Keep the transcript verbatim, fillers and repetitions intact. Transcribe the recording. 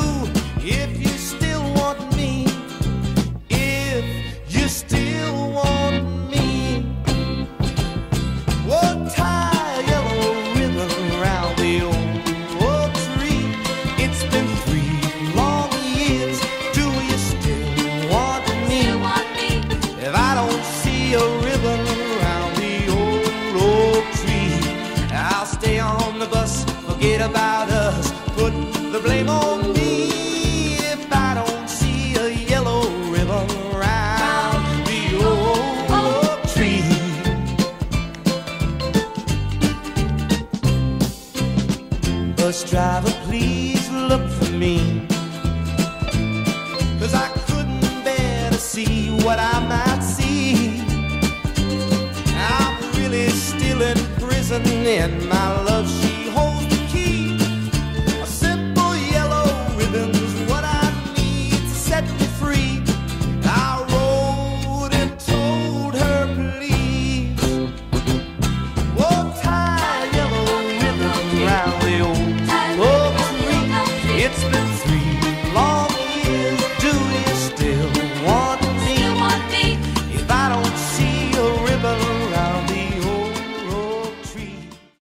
if you still want me, if you still want me. Oh, tie a yellow ribbon around the old oak tree. It's been three long years. Do you still want me? If I don't see a ribbon around the old oak tree, I'll stay on the bus, forget about us, put the blame on me. If I don't see a yellow ribbon around the old oak tree. Bus driver, please look for me, 'cause I couldn't bear to see what I might see. I'm really still in prison in my love shack.